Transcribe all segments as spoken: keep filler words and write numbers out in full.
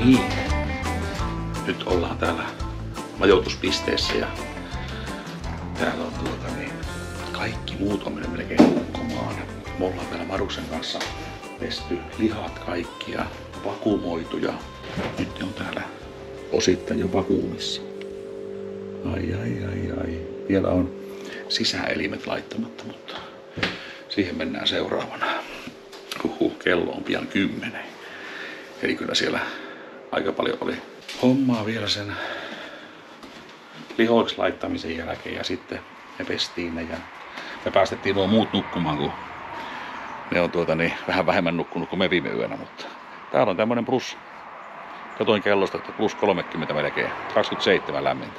niin, nyt ollaan täällä majoituspisteessä ja täällä on tuota niin, kaikki muut on mennyt melkein nukkumaan. Me ollaan täällä Maruksen kanssa pesty lihat kaikki ja vakuumoitu ja nyt ne on täällä osittain jo vakuumissa. Ai ai ai ai. Vielä on sisäelimet laittamatta, mutta siihen mennään seuraavana. Huhu, kello on pian kymmenen. Eli kyllä siellä aika paljon oli hommaa vielä sen lihoiksi laittamisen jälkeen ja sitten me pestiin ne ja me päästettiin nuo muut nukkumaan, kun ne on tuota niin, vähän vähemmän nukkunut kuin me viime yönä, mutta täällä on tämmönen plus, katoin kellosta, että plus kolmekymmentä melkein, kaksikymmentäseitsemän lämmintä.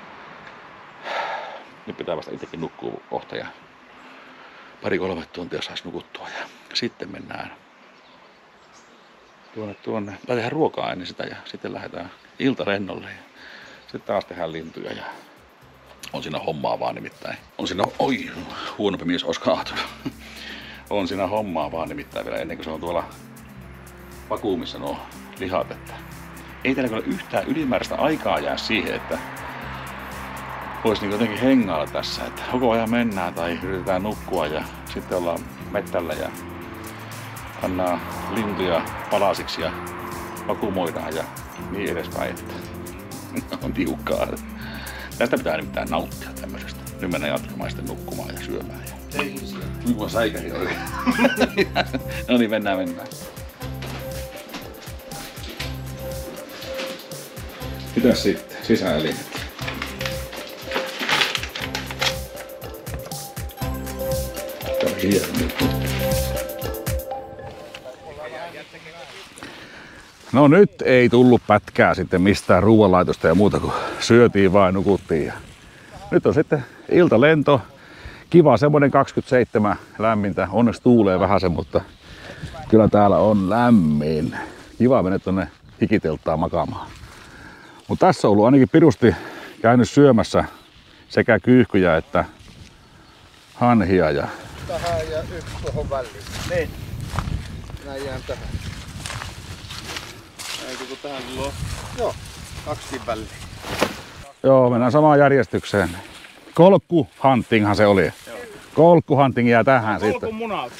Nyt pitää vasta itsekin nukkua kohta ja pari-kolme tuntia saisi nukuttua ja sitten mennään tuonne tuonne. Tai tehdään ruokaa ennen sitä ja sitten lähdetään iltarennolle ja sitten taas tehdään lintuja ja on siinä hommaa vaan nimittäin. On siinä, oi, huonompi mies olisi kaatunut. On siinä hommaa vaan nimittäin vielä ennen kuin se on tuolla vakuumissa nuo lihat, että ei täällä kyllä yhtään ylimääräistä aikaa jää siihen, että voisi niin jotenkin hengailla tässä, että koko ajan mennään tai yritetään nukkua ja sitten ollaan mettällä ja pannaan lintuja palasiksi ja vakuumoidaan ja niin edespäin, että on tiukkaa. Tästä pitää nimittäin nauttia tämmöisestä. Nyt mennään jatkamaan sitten nukkumaan ja syömään. Ja... Nyt kun säikähin oikein. No niin, mennään, mennään. Mitäs sitten? Sisäelimet. Tämä on hieno nyt. No nyt ei tullut pätkää sitten mistään ruoanlaitosta ja muuta, kun syötiin vain, nukuttiin. Ja nyt on sitten iltalento. Kiva semmonen kaksikymmentäseitsemän lämmintä. Onneksi tuulee vähän sen, mutta kyllä täällä on lämmin. Kiva mennä tonne hikiteltaan makaamaan. Mutta tässä on ollut ainakin pirusti käynyt syömässä sekä kyyhkyjä että hanhia. Ja... Tähän ja yksi tuohon väliin. Niin. Näin jään tähän. Eikö kun tähän silloin? Joo, kaksikin väliin. Joo, mennään samaan järjestykseen. Kolkkuhuntinghan se oli. Kolkkuhunting jää tähän sitten. Kolkkumunat.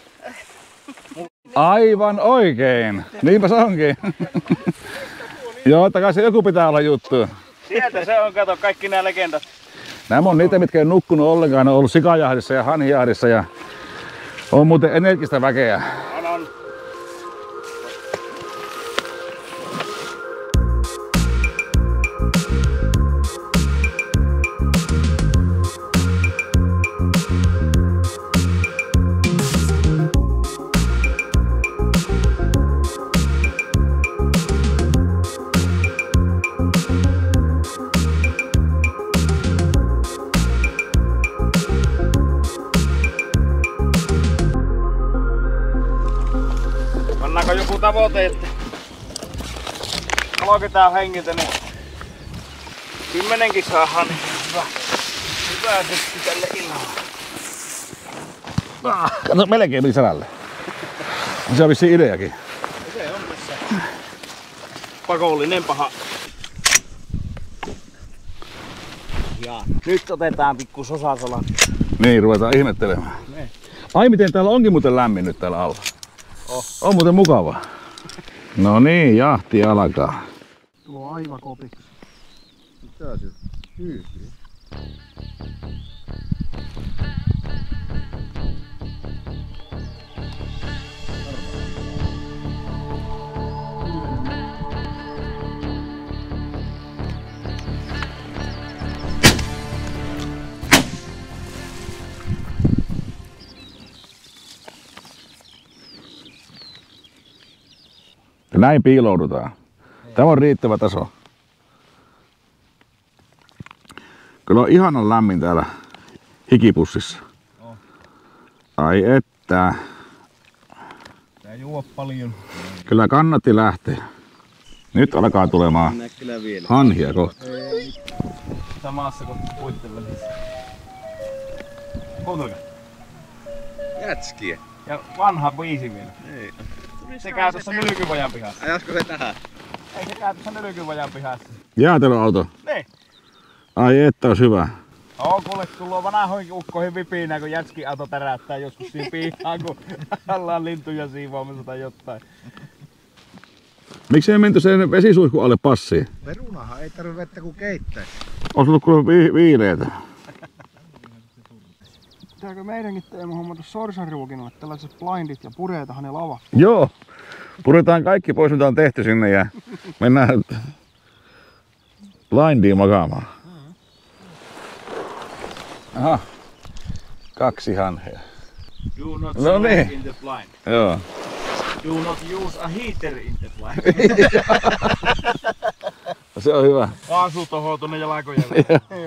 Aivan oikein. Niinpä se onkin. Joo, takaisin se joku pitää olla juttu. Sieltä se on, kato, kaikki nämä legendat. Nämä on niitä, mitkä ei nukkunut ollenkaan. Ne on ollut sikajahdissa ja hanhijahdissa ja on muuten energistä väkeä. On, on. Pannaanko joku tavoite, että kolmekymmentä hengiltä, niin kymmenenkin saadaan, niin hyvä, hyvä syksy tälle illalle. Ah, kato, melkein meni selälle. Se on vissiin ideakin. Se on tässä pakollinen paha. Ja nyt otetaan pikku sosasolan. Niin, ruvetaan ihmettelemään. Ne. Ai miten täällä onkin muuten lämmin nyt täällä alla. Oh. On muuten mukava. No niin, jahti alkaa. Tuo on aivan kopiksi. Mitä se hyytyy? Näin piiloudutaan. Tämä on riittävä taso. Kyllä on ihanan lämmin täällä hikipussissa. Oh. Ai että. Tää juo paljon. Kyllä kannatti lähteä. Nyt alkaa tulemaan hanhia kohta. Samassa kuin puitten välissä. Kuuntelkaa. Jätskiä. Ja vanha biisi vielä. Ei. Se käy tuossa Mylkypojan pihassa. Ajasko se tähän? Ei se käy tuossa nylkyvajan pihassa. Jäätelöauto. Niin. Ai että olisi hyvä. Oo, kuule, tullut vanhoihin ukkoihin vipinä, kun jätski auto täräyttää joskus siinä pihaan, kun ollaan lintuja siivoamassa tai jotain. Miksi ei menty sen vesisuihkun alle passiin? Perunahan ei tarvitse vettä kuin keittää. Olisi ollut kuule vi- viileitä. Pitääkö meidänkin Teemu hommata sorsanruokinolle tällaiset blindit ja pureetahan ne lava? Joo. Puretaan kaikki pois mitä on tehty sinne ja mennään blindiin makaamaan. Aha. Kaksi hanhea. Do not No smoke niin. in the blind. Joo. Do not use a heater in the blind. Se on hyvä. Kaasu tohoo tonne jalakojelle.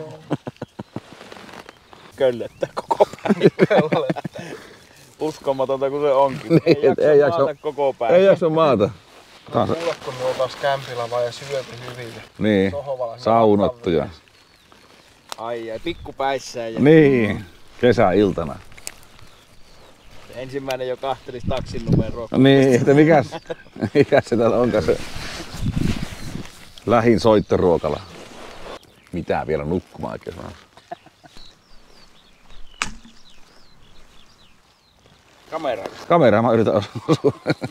Köllettää koko päivä. Uskomatonta kuin se onkin. Niin, ei jaksa ei jaksa- maata koko päivä. Ei jaksa maata. Taas. Kuule, kun ne on taas kämpillä vaan ja syöty hyvin. Niin. Sohvalla Saunottuja. Ai ai, pikkupäissään ja Niin. Kesäiltana. ensimmäinen jo kahtelis taksin numeroa. Niin, että mikäs, mikäs se täällä onkaan se lähin soittoruokala. Mitä vielä nukkumaan oikein sanoa? Kamera. Kameraa mä yritän osua.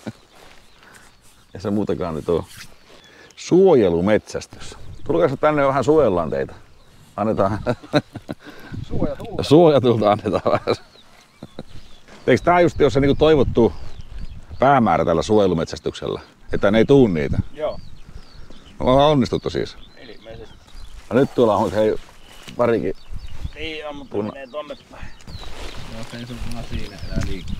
Ja se muutakaan nyt on. Suojelumetsästys. Tulkaa tänne vähän suojellaan teitä. Annetaan. Suojatulta. Suojatulta annetaan vähän. Eikö tää just jos se niinku toivottu päämäärä tällä suojelumetsästyksellä? Että ne ei tuu niitä. Joo, Me ollaan onnistuttu siis. ilmeisesti. Ja nyt tuolla on hei parikin. Niin on, mutta Punna- menee tonne päin. Joo, se ei sulla siinä enää liikkuu.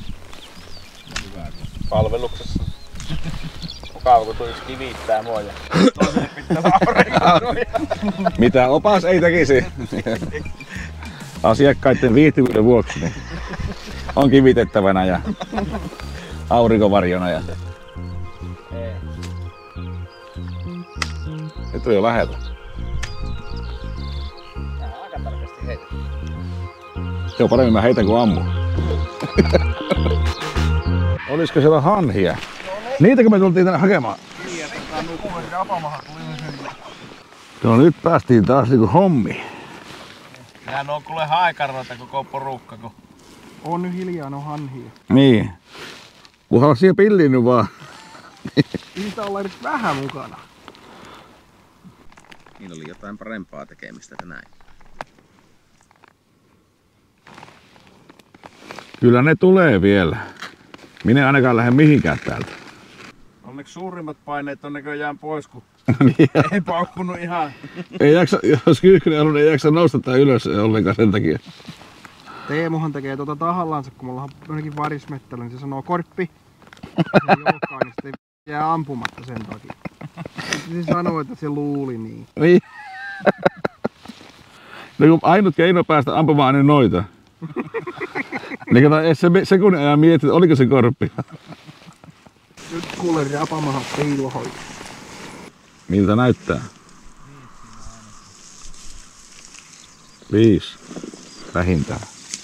Palveluksessa. Mukava kun tulisi kivittää mua ja toiselle pitää aurinkoa. Mitä opas ei tekisi. Asiakkaiden viihtyvyyden vuoksi niin on kivitettävänä ja aurinkovarjona. Ja... Nyt on jo lähellä. Aika tarkasti heitä. Joo, paremmin mä heitän kuin ammu. Olisiko siellä hanhia? Niitäkö me tultiin tänne hakemaan? No nyt päästiin taas niinku hommiin. Nehän on kuule haikaroita koko porukka, kun On nyt hiljaa, ne on hanhia. Niin. Kunhan on siihen pilliin nyt vaan. Niitä ollaan nyt vähän mukana. Niillä oli jotain parempaa tekemistä tänään. Kyllä ne tulee vielä. Minä en ainakaan lähde mihinkään täältä. onneksi suurimmat paineet on näköjään pois, kun ei paukkunut ihan. Ei jaksa, jos Kyyhkynen on, ei jaksa nousta tää ylös ollenkaan sen takia. Teemuhan tekee tuota tahallansa, kun mulla on jonnekin varismettällä, niin se sanoo korppi. Se ei olekaan, niin sitten jää ampumatta sen takia. Sitten se sanoo, että se luuli niin. Niin. No kun ainut keino päästä ampumaan niin noita. Niin kato, edes se sekunnin ajan mietit, että oliko se korppi. Nyt kuule rapamahan piilohoito. Miltä näyttää? Viisi. Vähintään.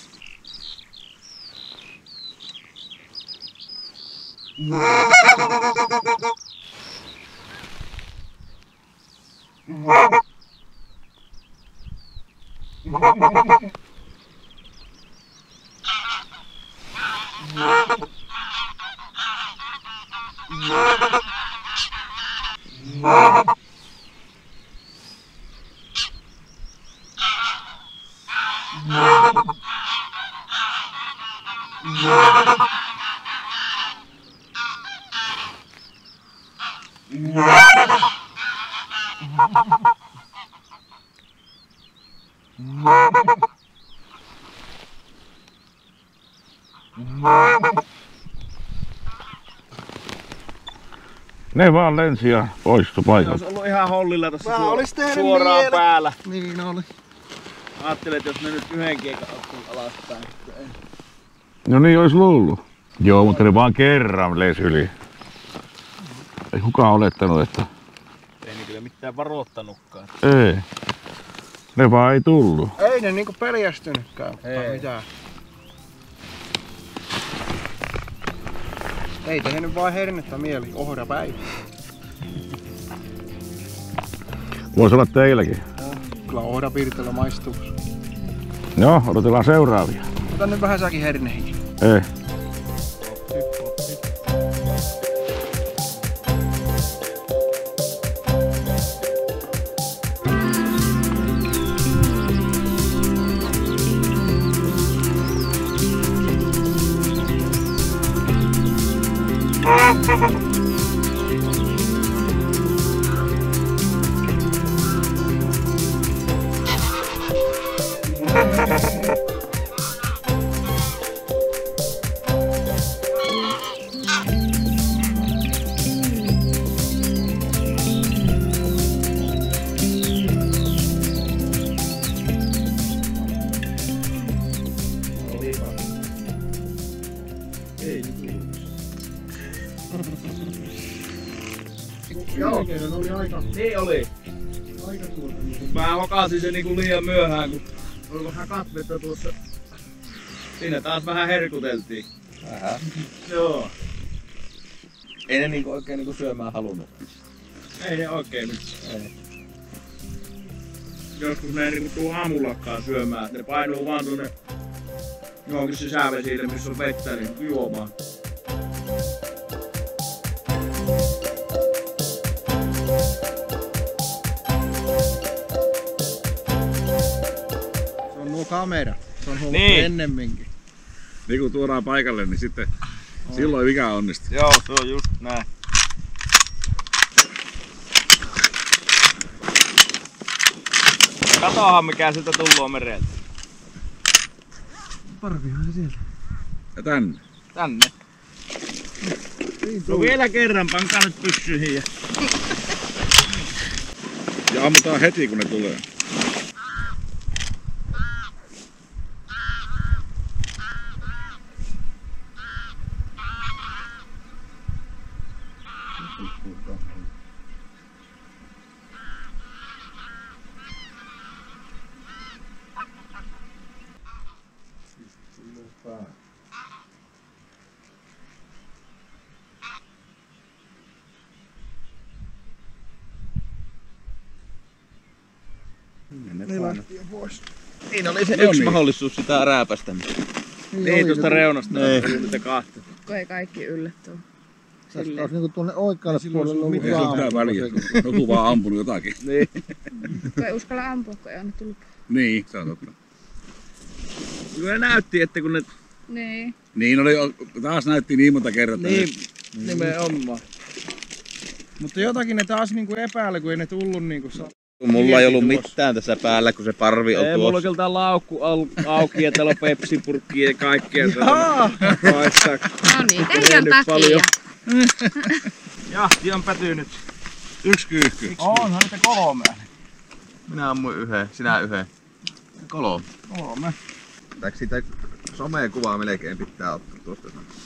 Ne vaan lensi ja poistui paikalta. Olisi ollut ihan hollilla tässä Mä suor- olis tehnyt suoraan miele- päällä. Niin oli. Ajattelin, että jos ne nyt yhden kiekan ottanut alaspäin. No niin olisi luullut. Joo, mutta ne vaan kerran lensi yli. Ei kukaan olettanut, että Ei ne kyllä mitään varoittanutkaan. ei. Ne vaan ei tullut. Ei ne niinku peljästynytkään. Ei. Tai mitään. Ei tehnyt vaan hernettä mieli, ohra päivä. Voisi olla teilläkin. Kyllä ohrapiirtelyä maistuu. Joo, odotellaan seuraavia. Ota nyt vähän säkin herneihin. Ei. Joo, oli aika. Niin oli. Aika tuota. Mä hokasin sen niinku liian myöhään, kun oli vähän katvetta tuossa. Siinä taas vähän herkuteltiin. Vähän. Joo. Ei ne niinku oikein niinku syömään halunnut. Ei ne oikein nyt. Ei. Joskus ne ei niinku tuu aamullakaan syömään. Ne painuu vaan tuonne johonkin sisävesille, missä on vettä, niin juomaan. Se on nuo kamera. Se on huomattu Niin. ennemminkin. Niin kun tuodaan paikalle, niin sitten oh. silloin mikä onnistuu. Joo, se on just näin. Katoahan mikä sieltä tulloo mereltä. Parvihan se sieltä. Ja tänne. Tänne. No vielä kerran, pankaa nyt pyssyihin. Ja... Ja ammutaan heti kun ne tulee. Ne lähti jo pois. Siinä oli se No yksi niin. mahdollisuus sitä rääpästämistä. Niin, tuosta reunasta Niin. oli niitä kahta. Kun ei kaikki yllättyy. Tässä olisi niinku tuonne oikealle puolelle ollut Ei se ole mitään väliä. Joku vaan ampunut jotakin. Niin. Kun ei uskalla ampua, kun ei annettu lupaa. Niin, se on totta. Kyllä näytti, että kun ne... Niin. Niin oli, taas näytti niin monta kertaa. Niin, nimenomaan. Mutta jotakin ne taas niinku epäillä, kun ei ne tullut niinku saa. Mulla ei ollut mitään tässä päällä, kun se parvi on Ei, mulla on tuossa. kyllä tää laukku au- auki ja täällä on pepsipurkkia ja kaikkea. Jaa! Paistaa. No niin, teidän nyt takia. paljon. Jahti on pätynyt. Yksi kyyhky. Onhan niitä kolme. Minä ammuin yhden, sinä yhden. Kolme. Kolme. Pitääkö siitä someen kuvaa melkein pitää ottaa tuosta?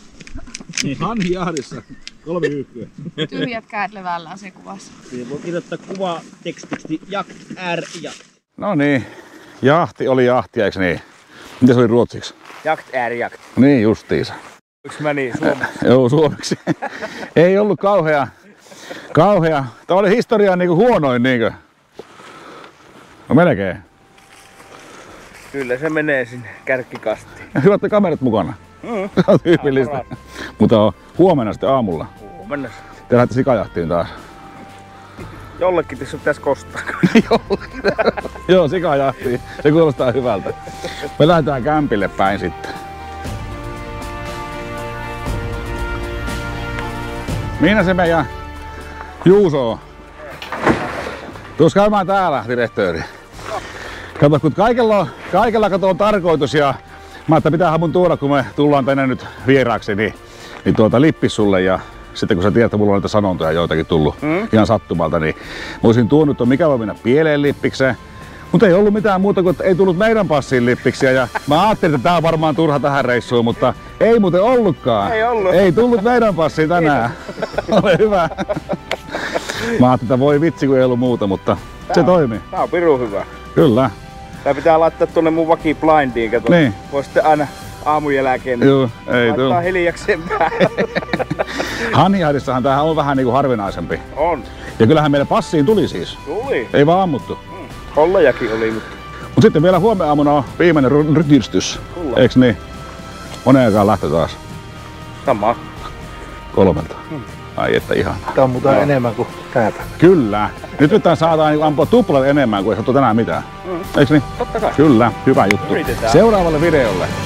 Hanhi jahdissa. Kolme kyyhkyä. Tyhjät käät levällään se kuvassa. Siihen voi kirjoittaa kuva tekstiksi jakt r jakt. No niin. Jahti oli jahti, eikö niin? Mitä se oli ruotsiksi? Jakt r jakt. Niin justiinsa. Yksi meni suomeksi. Joo, suomeksi. Ei ollut kauhea. Kauhea. Tämä oli historian niinku huonoin niinkö? No melkein. Kyllä se menee sinne kärkkikastiin. Hyvät kamerat mukana. Mm. Se on tyypillistä. Mutta on huomenna sitten aamulla. Huomenna. Te lähdette sikajahtiin taas. Jollekin tässä pitäisi kostaa. Joo, sikajahtiin. Se kuulostaa hyvältä. Me lähdetään kämpille päin sitten. Miina se meidän Juuso on? Tuus käymään täällä, direktööri. Kato, kun kaikella, on, kaikella kato on tarkoitus ja mä että pitäähän mun tuoda, kun me tullaan tänne nyt vieraaksi, niin, niin tuota lippis sulle ja sitten kun sä tiedät, että mulla on näitä sanontoja joitakin tullut mm. ihan sattumalta, niin mä olisin tuonut, että mikä voi mennä pieleen lippikseen. Mutta ei ollut mitään muuta kuin, että ei tullut meidän passiin lippiksiä ja mä ajattelin, että tää on varmaan turha tähän reissuun, mutta ei muuten ollutkaan. Ei ollut. Ei tullut meidän passiin tänään. Ole hyvä. Mä ajattelin, että voi vitsi, kun ei ollut muuta, mutta tää se on, toimi. Tää on pirun hyvä. Kyllä. Tää pitää laittaa tuonne mun vakiblindiin, kato. Niin. Voi sitten aina aamun jälkeen. Joo, ei tuu. Laittaa hiljakseen päälle. Hanhiahdissahan tämähän on vähän niinku harvinaisempi. On. Ja kyllähän meidän passiin tuli siis. Tuli. Ei vaan ammuttu. Hollejakin oli, mutta... Mut sitten vielä huomenna aamuna on viimeinen ry- rytistys. Kyllä. Eiks niin? Moneen aikaan lähtö taas. Sama. Kolmelta. Hmm. Ai että ihanaa. Tää on muuten enemmän kuin tänä päivänä. Kyllä. Nyt nyt saadaan niinku ampua tuplalle enemmän kuin ei sattu tänään mitään. Mm. Eiks niin? Totta kai. Kyllä, hyvä juttu. Yritetään. Seuraavalle videolle.